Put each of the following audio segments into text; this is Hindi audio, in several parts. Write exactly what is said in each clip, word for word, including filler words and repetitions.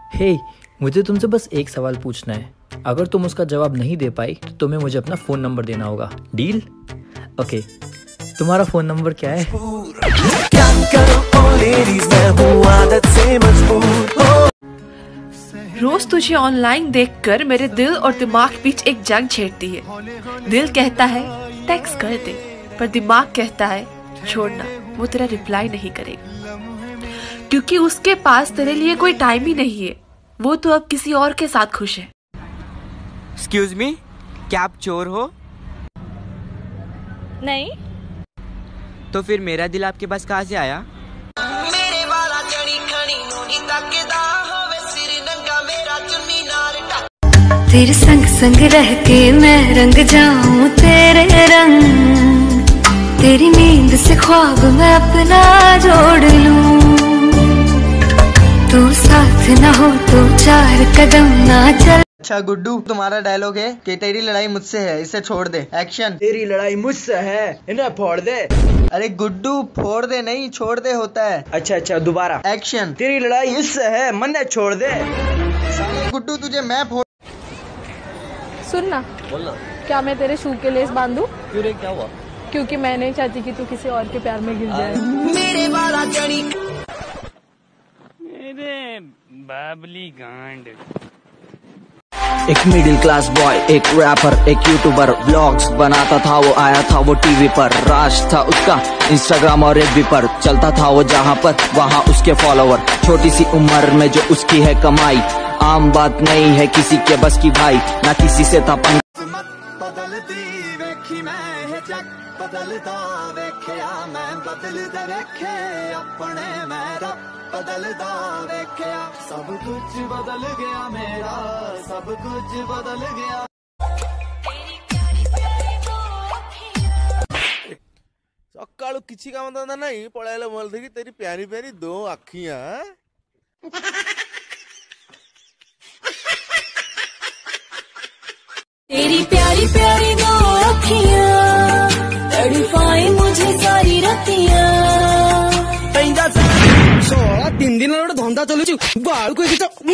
हे hey, मुझे तुमसे बस एक सवाल पूछना है। अगर तुम उसका जवाब नहीं दे पाई तो तुम्हें मुझे अपना फोन नंबर देना होगा। डील? ओके, तुम्हारा फोन नंबर क्या है? क्या करूं लेडीज, मैं हूं आदत से मजबूर। रोज तुझे ऑनलाइन देखकर मेरे दिल और दिमाग बीच एक जंग छेड़ती है। दिल कहता है टेक्स्ट कर दे, पर दिमाग कहता है छोड़ना, वो तेरा रिप्लाई नहीं करेगा, क्योंकि उसके पास तेरे लिए कोई टाइम ही नहीं है। वो तो अब किसी और के साथ खुश है। एक्सक्यूज मी, क्या आप चोर हो? नहीं। तो फिर मेरा दिल आपके पास कहाँ से आया? मेरे वाला जड़ी खड़ी नोनी तकदा होवे सिर नंगा मेरा चुन्नी नार टक। तेरे संग संग रह के मैं रंग जाऊं तेरे रंग, तेरी नींद से ख्वाब मैं अपना जोड़ लूं। तू साथ ना हो तो चार कदम ना चल। अच्छा गुड्डू, तुम्हारा डायलॉग है कि तेरी लड़ाई मुझसे है, इसे छोड़ दे। एक्शन। तेरी लड़ाई मुझसे है, इन्हें फोड़ दे। अरे गुड्डू, फोड़ दे नहीं छोड़ दे होता है। अच्छा अच्छा, दोबारा। एक्शन। तेरी लड़ाई इससे है, मन्ने छोड़ दे। साले गुड्डू, तुझे मैं फोड़। सुन ना, बोलना। क्या मैं तेरे शू के लेस बांधू? क्यों रे, क्या हुआ? क्योंकि मैं नहीं चाहती कि तू किसी और के प्यार में गिर जाए। मेरे वाला जड़ी मेरे बाबली गांड। एक मिडिल क्लास बॉय, एक रैपर, एक यूट्यूबर, व्लॉग्स बनाता था वो, आया था वो टीवी पर। राज था उसका इंस्टाग्राम और एफबी पर, चलता था वो जहाँ पर वहाँ उसके फॉलोवर। छोटी सी उम्र में जो उसकी है कमाई, आम बात नहीं है किसी के बस की भाई, ना किसी से था पंग। बदलदा वेख्या मैं बदलदा वेखे अपने मेरा बदलदा वेख्या, सब कुछ बदल गया मेरा, सब कुछ बदल गया। सकाळू किसी काम धंधा नहीं पळायला बोलते की तेरी प्यारी प्यारी दो आखियां। तेरी प्यारी प्यारी दो आखियां तड़पाए मुझे सारी रतियां। सोळा तीन दिन गोटे धंदा चलुची बाल को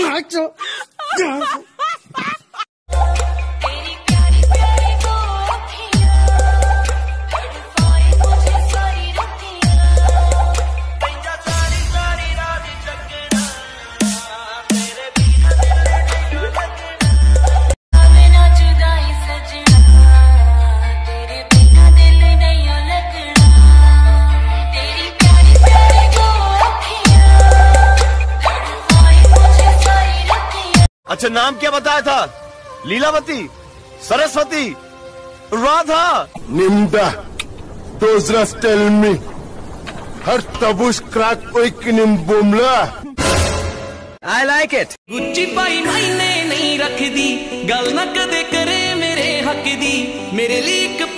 अच्छा, नाम क्या बताया था? लीलावती, सरस्वती, राधा, निम्दा। Those just tell me, her tabush crack oikinim bumla. I like it. Gucci पाई मायने नहीं रख दी, गल न कदे करे मेरे हक दी, मेरे लिए